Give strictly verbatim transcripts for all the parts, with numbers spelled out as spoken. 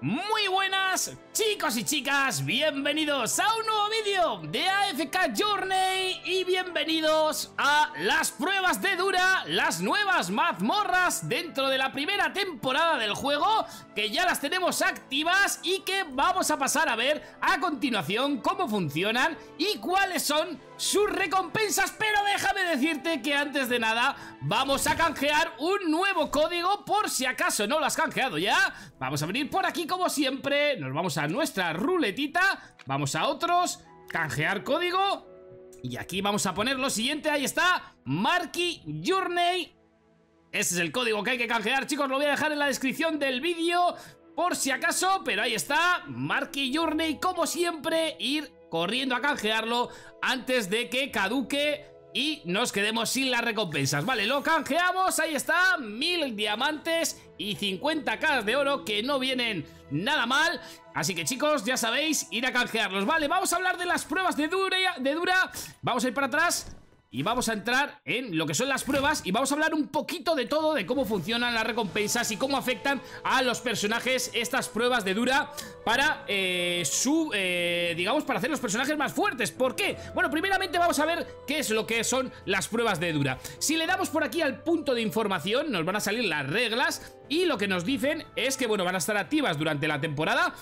Muy buenas chicos y chicas, bienvenidos a un nuevo vídeo de A F K Journey y bienvenidos a las pruebas de Dura, las nuevas mazmorras dentro de la primera temporada del juego, que ya las tenemos activas y que vamos a pasar a ver a continuación cómo funcionan y cuáles son sus recompensas. Pero déjame decirte que antes de nada vamos a canjear un nuevo código por si acaso no lo has canjeado ya. Vamos a venir por aquí como siempre, nos vamos a nuestra ruletita, vamos a otros, canjear código y aquí vamos a poner lo siguiente, ahí está, Marky Journey. Ese es el código que hay que canjear, chicos, lo voy a dejar en la descripción del vídeo por si acaso, pero ahí está, Marky Journey, como siempre, ir corriendo a canjearlo antes de que caduque y nos quedemos sin las recompensas. Vale, lo canjeamos, ahí está, mil diamantes y cincuenta k de oro, que no vienen nada mal. Así que chicos, ya sabéis, ir a canjearlos. Vale, vamos a hablar de las pruebas de Dura, de Dura. Vamos a ir para atrás y vamos a entrar en lo que son las pruebas y vamos a hablar un poquito de todo, de cómo funcionan las recompensas y cómo afectan a los personajes estas pruebas de Dura para eh, su, eh, digamos, para hacer los personajes más fuertes. ¿Por qué? Bueno, primeramente vamos a ver qué es lo que son las pruebas de Dura. Si le damos por aquí al punto de información, nos van a salir las reglas y lo que nos dicen es que, bueno, van a estar activas durante la temporada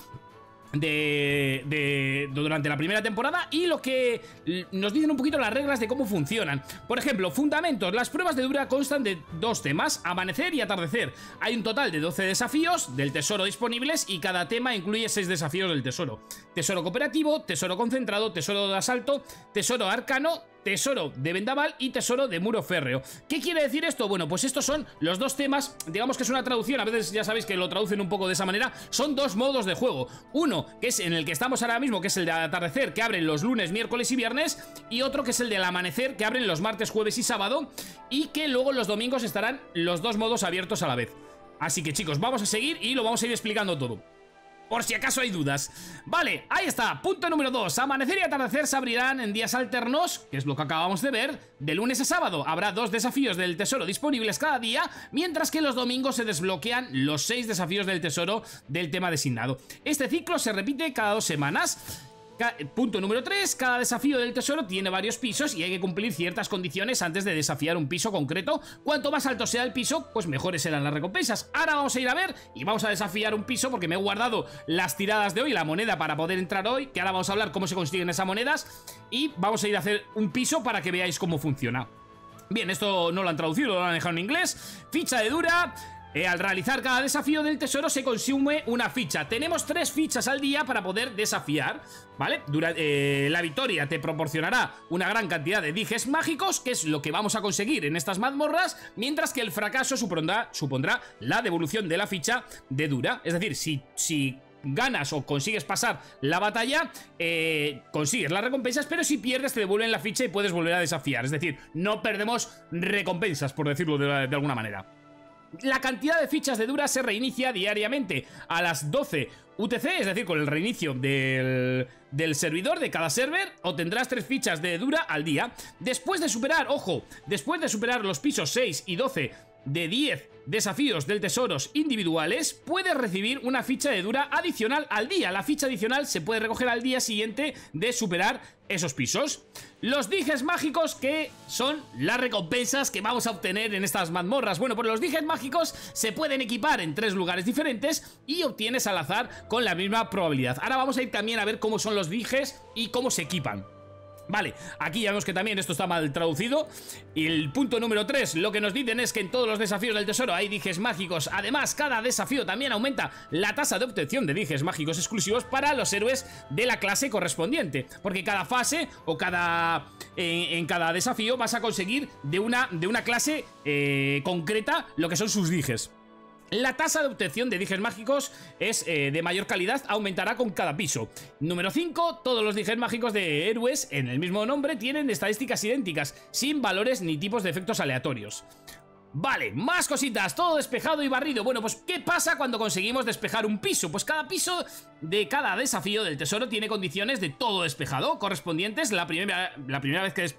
De, de, de durante la primera temporada y lo que nos dicen un poquito las reglas de cómo funcionan. Por ejemplo, fundamentos. Las pruebas de Dura constan de dos temas, amanecer y atardecer. Hay un total de doce desafíos del tesoro disponibles y cada tema incluye seis desafíos del tesoro. Tesoro cooperativo, tesoro concentrado, tesoro de asalto, tesoro arcano, tesoro de vendaval y tesoro de muro férreo. ¿Qué quiere decir esto? Bueno, pues estos son los dos temas, digamos que es una traducción, a veces ya sabéis que lo traducen un poco de esa manera. Son dos modos de juego, uno que es en el que estamos ahora mismo, que es el de atardecer, que abren los lunes, miércoles y viernes, y otro que es el del amanecer, que abren los martes, jueves y sábado, y que luego los domingos estarán los dos modos abiertos a la vez. Así que chicos, vamos a seguir y lo vamos a ir explicando todo, por si acaso hay dudas. Vale, ahí está, punto número dos. Amanecer y atardecer se abrirán en días alternos, que es lo que acabamos de ver. De lunes a sábado habrá dos desafíos del tesoro disponibles cada día, mientras que los domingos se desbloquean los seis desafíos del tesoro del tema designado. Este ciclo se repite cada dos semanas. Punto número tres. Cada desafío del tesoro tiene varios pisos y hay que cumplir ciertas condiciones antes de desafiar un piso concreto. Cuanto más alto sea el piso, pues mejores serán las recompensas. Ahora vamos a ir a ver y vamos a desafiar un piso, porque me he guardado las tiradas de hoy, la moneda para poder entrar hoy, que ahora vamos a hablar cómo se consiguen esas monedas, y vamos a ir a hacer un piso para que veáis cómo funciona. Bien, esto no lo han traducido, lo han dejado en inglés. Ficha de Dura. Eh, al realizar cada desafío del tesoro se consume una ficha. Tenemos tres fichas al día para poder desafiar, ¿vale? Dura, eh, la victoria te proporcionará una gran cantidad de dijes mágicos, que es lo que vamos a conseguir en estas mazmorras, mientras que el fracaso supondrá, supondrá la devolución de la ficha de Dura. Es decir, si... si ganas o consigues pasar la batalla, eh, consigues las recompensas, pero si pierdes te devuelven la ficha y puedes volver a desafiar. Es decir, no perdemos recompensas, por decirlo de, de alguna manera. La cantidad de fichas de Dura se reinicia diariamente a las doce U T C, es decir, con el reinicio del, del servidor de cada server, obtendrás tres fichas de Dura al día. Después de superar, ojo, después de superar los pisos seis y doce de diez desafíos del tesoros individuales, puedes recibir una ficha de Dura adicional al día. La ficha adicional se puede recoger al día siguiente de superar esos pisos. Los dijes mágicos, que son las recompensas que vamos a obtener en estas mazmorras. Bueno, pues los dijes mágicos se pueden equipar en tres lugares diferentes y obtienes al azar con la misma probabilidad. Ahora vamos a ir también a ver cómo son los dijes y cómo se equipan. Vale, aquí ya vemos que también esto está mal traducido. Y el punto número tres, lo que nos dicen es que en todos los desafíos del tesoro hay dijes mágicos. Además, cada desafío también aumenta la tasa de obtención de dijes mágicos exclusivos para los héroes de la clase correspondiente, porque cada fase o cada... En, en cada desafío vas a conseguir de una, de una clase eh, concreta lo que son sus dijes. La tasa de obtención de dijes mágicos es eh, de mayor calidad, aumentará con cada piso. Número cinco. Todos los dijes mágicos de héroes en el mismo nombre tienen estadísticas idénticas, sin valores ni tipos de efectos aleatorios. Vale, más cositas, todo despejado y barrido. Bueno, pues ¿qué pasa cuando conseguimos despejar un piso? Pues cada piso de cada desafío del tesoro tiene condiciones de todo despejado correspondientes. La primera, la primera vez que despejes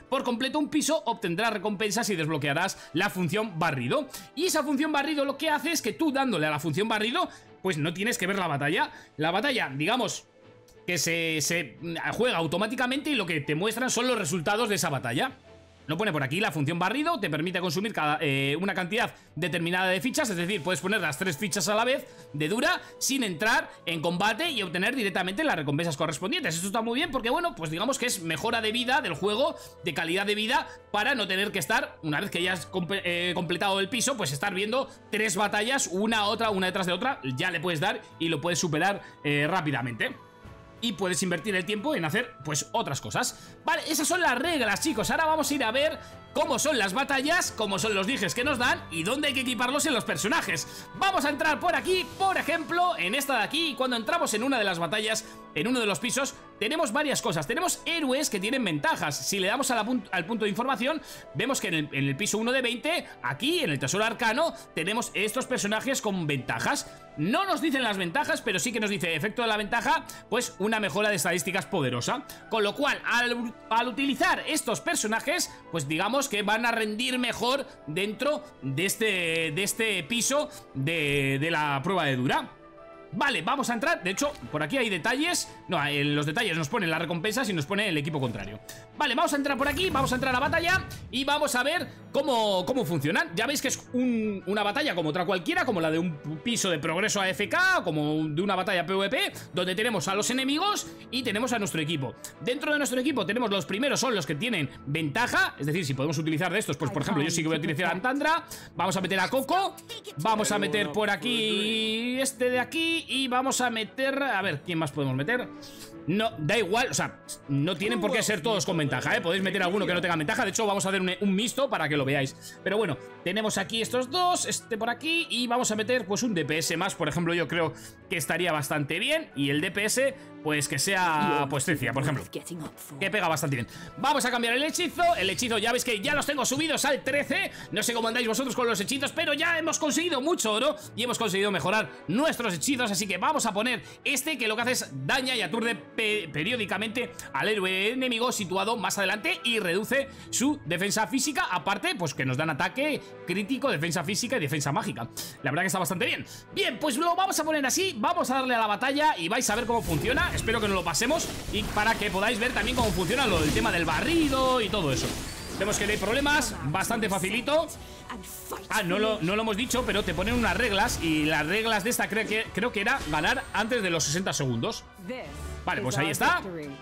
por completo un piso, obtendrás recompensas y desbloquearás la función barrido. Y esa función barrido lo que hace es que tú dándole a la función barrido, pues no tienes que ver la batalla. La batalla, digamos, que se, se juega automáticamente y lo que te muestran son los resultados de esa batalla. Lo pone por aquí, la función barrido te permite consumir cada, eh, una cantidad determinada de fichas, es decir, puedes poner las tres fichas a la vez de dura sin entrar en combate y obtener directamente las recompensas correspondientes. Esto está muy bien porque, bueno, pues digamos que es mejora de vida del juego, de calidad de vida, para no tener que estar, una vez que ya has comp eh, completado el piso, pues estar viendo tres batallas, una, otra, una detrás de otra, ya le puedes dar y lo puedes superar eh, rápidamente. Y puedes invertir el tiempo en hacer, pues, otras cosas. Vale, esas son las reglas, chicos. Ahora vamos a ir a ver cómo son las batallas, cómo son los dijes que nos dan y dónde hay que equiparlos en los personajes. Vamos a entrar por aquí, por ejemplo, en esta de aquí. Y cuando entramos en una de las batallas, en uno de los pisos, tenemos varias cosas. Tenemos héroes que tienen ventajas. Si le damos a la punt al punto de información, vemos que en el, en el piso uno de veinte, aquí, en el tesoro arcano, tenemos estos personajes con ventajas. No nos dicen las ventajas, pero sí que nos dice efecto de la ventaja, pues una mejora de estadísticas poderosa. Con lo cual, al, al utilizar estos personajes, pues digamos que van a rendir mejor dentro de este, de este piso de, de la prueba de dura. Vale, vamos a entrar. De hecho, por aquí hay detalles. No, en los detalles nos ponen las recompensas y nos pone el equipo contrario. Vale, vamos a entrar por aquí, vamos a entrar a batalla y vamos a ver cómo, cómo funcionan. Ya veis que es un, una batalla como otra cualquiera, como la de un piso de progreso A F K, como de una batalla PvP, donde tenemos a los enemigos y tenemos a nuestro equipo. Dentro de nuestro equipo tenemos los primeros, son los que tienen ventaja. Es decir, si podemos utilizar de estos, pues por ejemplo, yo sí que voy a utilizar a Antandra. Vamos a meter a Coco. Vamos a meter por aquí este de aquí. Y vamos a meter... A ver, ¿quién más podemos meter? No, da igual, o sea, no tienen por qué ser todos con ventaja, ¿eh? Podéis meter alguno que no tenga ventaja. De hecho, vamos a hacer un, un mixto para que lo veáis. Pero bueno, tenemos aquí estos dos, este por aquí. Y vamos a meter pues un D P S más. Por ejemplo, yo creo que estaría bastante bien. Y el D P S, pues que sea, pues Tricia, por ejemplo, que pega bastante bien. Vamos a cambiar el hechizo. El hechizo, ya veis que ya los tengo subidos al trece. No sé cómo andáis vosotros con los hechizos, pero ya hemos conseguido mucho oro y hemos conseguido mejorar nuestros hechizos. Así que vamos a poner este, que lo que hace es daña y aturde pe periódicamente al héroe enemigo situado más adelante y reduce su defensa física. Aparte, pues que nos dan ataque crítico, defensa física y defensa mágica. La verdad que está bastante bien. Bien, pues lo vamos a poner así. Vamos a darle a la batalla y vais a ver cómo funciona. Espero que nos lo pasemos y para que podáis ver también cómo funciona lo del tema del barrido y todo eso. Vemos que no hay problemas, bastante facilito. Ah, no lo, no lo hemos dicho, pero te ponen unas reglas. Y las reglas de esta creo que, creo que era ganar antes de los sesenta segundos. Vale, pues ahí está.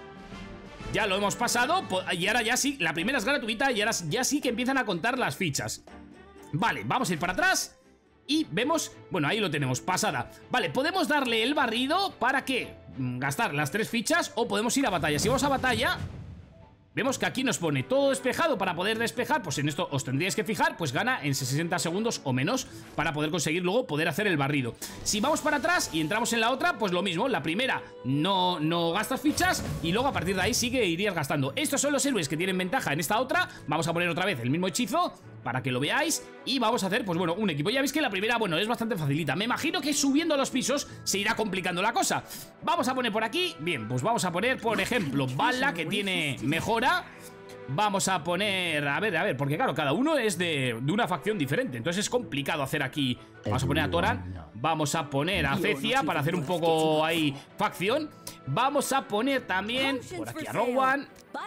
Ya lo hemos pasado. Y ahora ya sí, la primera es gratuita. Y ahora ya sí que empiezan a contar las fichas. Vale, vamos a ir para atrás. Y vemos, bueno, ahí lo tenemos, pasada. Vale, podemos darle el barrido para que gastar las tres fichas, o podemos ir a batalla. Si vamos a batalla, vemos que aquí nos pone todo despejado. Para poder despejar, pues en esto os tendríais que fijar, pues gana en sesenta segundos o menos para poder conseguir luego poder hacer el barrido. Si vamos para atrás y entramos en la otra, pues lo mismo. La primera no, no gastas fichas y luego a partir de ahí sí que irías gastando. Estos son los héroes que tienen ventaja en esta otra. Vamos a poner otra vez el mismo hechizo para que lo veáis y vamos a hacer, pues bueno, un equipo. Ya veis que la primera, bueno, es bastante facilita. Me imagino que subiendo los pisos se irá complicando la cosa. Vamos a poner por aquí, bien, pues vamos a poner, por ejemplo, Bala, que tiene mejora. Vamos a poner, a ver, a ver, porque claro, cada uno es de, de una facción diferente, entonces es complicado hacer aquí. Vamos a poner a Toran, vamos a poner a Cecia para hacer un poco ahí facción. Vamos a poner también por aquí a Rowan.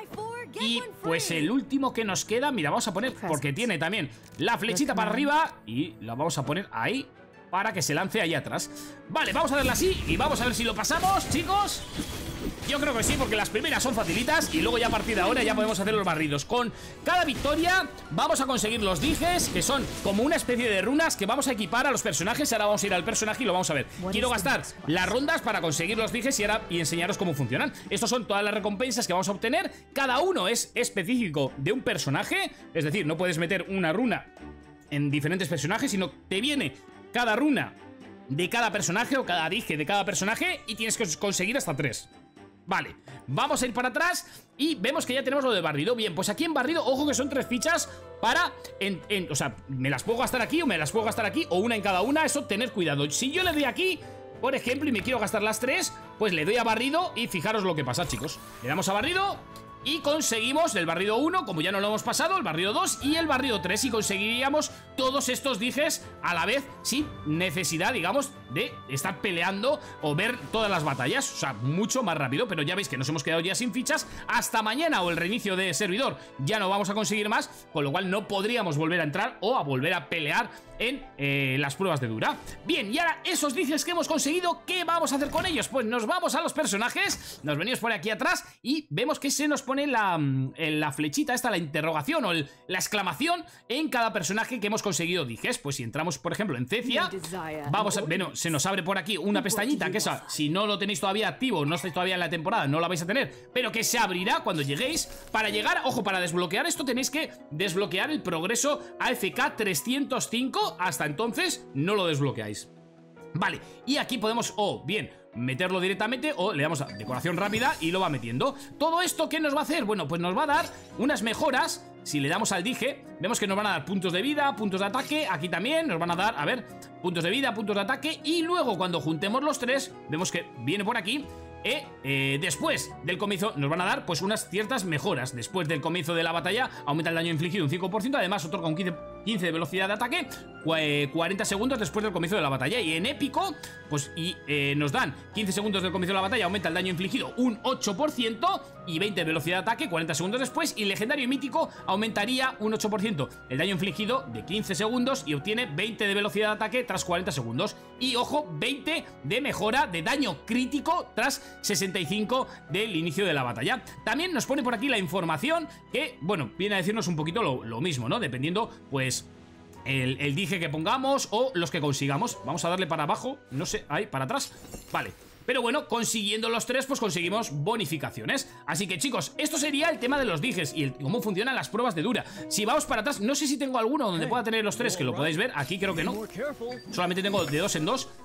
Y pues el último que nos queda, mira, vamos a poner, porque tiene también la flechita para arriba, y la vamos a poner ahí para que se lance ahí atrás. Vale, vamos a darle así y vamos a ver si lo pasamos, chicos. Yo creo que sí, porque las primeras son facilitas y luego ya a partir de ahora ya podemos hacer los barridos. Con cada victoria vamos a conseguir los dijes, que son como una especie de runas que vamos a equipar a los personajes. Ahora vamos a ir al personaje y lo vamos a ver. Quiero gastar las rondas para conseguir los dijes y ahora y enseñaros cómo funcionan. Estos son todas las recompensas que vamos a obtener. Cada uno es específico de un personaje, es decir, no puedes meter una runa en diferentes personajes, sino te viene cada runa de cada personaje o cada dije de cada personaje y tienes que conseguir hasta tres. Vale, vamos a ir para atrás y vemos que ya tenemos lo de barrido. Bien, pues aquí en barrido, ojo que son tres fichas para, en, en, o sea, me las puedo gastar aquí o me las puedo gastar aquí, o una en cada una, eso tener cuidado. Si yo le doy aquí, por ejemplo, y me quiero gastar las tres, pues le doy a barrido y fijaros lo que pasa, chicos. Le damos a barrido y conseguimos el barrido uno, como ya no lo hemos pasado, el barrido dos y el barrido tres, y conseguiríamos todos estos dijes a la vez sin necesidad, digamos, de estar peleando o ver todas las batallas. O sea, mucho más rápido, pero ya veis que nos hemos quedado ya sin fichas. Hasta mañana o el reinicio de servidor ya no vamos a conseguir más, con lo cual no podríamos volver a entrar o a volver a pelear en eh, las pruebas de Dura. Bien, y ahora esos dices que hemos conseguido, ¿qué vamos a hacer con ellos? Pues nos vamos a los personajes, nos venimos por aquí atrás y vemos que se nos pone la, la flechita esta, la interrogación o el, la exclamación en cada personaje que hemos conseguido dijes. Pues si entramos, por ejemplo, en Cecia, vamos a, bueno, se nos abre por aquí una pestañita que esa, si no lo tenéis todavía activo, no estáis todavía en la temporada, no la vais a tener, pero que se abrirá cuando lleguéis. Para llegar, ojo, para desbloquear esto tenéis que desbloquear el progreso A F K trescientos cinco. Hasta entonces no lo desbloqueáis. Vale, y aquí podemos o bien meterlo directamente o le damos a decoración rápida y lo va metiendo. ¿Todo esto qué nos va a hacer? Bueno, pues nos va a dar unas mejoras. Si le damos al dije, vemos que nos van a dar puntos de vida, puntos de ataque. Aquí también nos van a dar, a ver, puntos de vida, puntos de ataque. Y luego cuando juntemos los tres, vemos que viene por aquí. Eh, eh, después del comienzo nos van a dar pues unas ciertas mejoras. Después del comienzo de la batalla aumenta el daño infligido un cinco por ciento. Además otorga un quince de velocidad de ataque, cuarenta segundos después del comienzo de la batalla. Y en épico pues y eh, nos dan quince segundos del comienzo de la batalla, aumenta el daño infligido un ocho por ciento y veinte de velocidad de ataque, cuarenta segundos después. Y legendario y mítico aumentaría un ocho por ciento el daño infligido de quince segundos y obtiene veinte de velocidad de ataque tras cuarenta segundos. Y ojo, veinte de mejora de daño crítico tras sesenta y cinco del inicio de la batalla. También nos pone por aquí la información que, bueno, viene a decirnos un poquito lo, lo mismo, ¿no? Dependiendo, pues, el, el dije que pongamos o los que consigamos. Vamos a darle para abajo, no sé, ahí, para atrás. Vale. Pero bueno, consiguiendo los tres, pues conseguimos bonificaciones. Así que chicos, esto sería el tema de los dijes y el, cómo funcionan las pruebas de Dura. Si vamos para atrás, no sé si tengo alguno donde pueda tener los tres, que lo podáis ver. Aquí creo que no. Solamente tengo de dos en dos.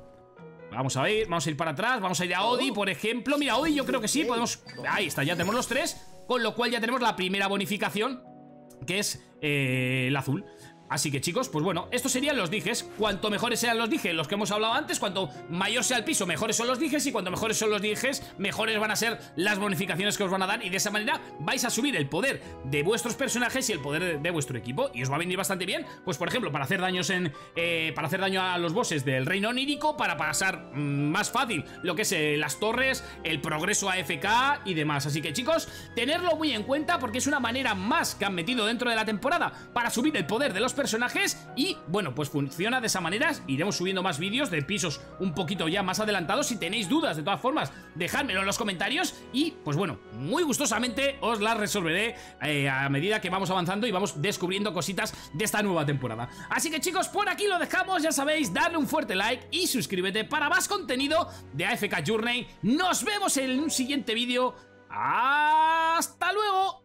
Vamos a ir, vamos a ir para atrás, vamos a ir a Odi, por ejemplo. Mira, Odi yo creo que sí, podemos... Ahí está, ya tenemos los tres, con lo cual ya tenemos la primera bonificación, que es eh, el azul. Así que chicos, pues bueno, estos serían los dijes. Cuanto mejores sean los dijes, los que hemos hablado antes, cuanto mayor sea el piso, mejores son los dijes. Y cuanto mejores son los dijes, mejores van a ser las bonificaciones que os van a dar. Y de esa manera vais a subir el poder de vuestros personajes y el poder de, de vuestro equipo. Y os va a venir bastante bien, pues por ejemplo, para hacer daños en eh, para hacer daño a los bosses del reino onírico, para pasar mmm, más fácil lo que es eh, las torres, el progreso A F K y demás. Así que chicos, tenerlo muy en cuenta porque es una manera más que han metido dentro de la temporada para subir el poder de los personajes. Y bueno, pues funciona de esa manera. Iremos subiendo más vídeos de pisos un poquito ya más adelantados. Si tenéis dudas, de todas formas, dejádmelo en los comentarios y pues bueno, muy gustosamente os las resolveré eh, a medida que vamos avanzando y vamos descubriendo cositas de esta nueva temporada. Así que chicos, por aquí lo dejamos. Ya sabéis, darle un fuerte like y suscríbete para más contenido de A F K Journey. Nos vemos en un siguiente vídeo. ¡Hasta luego!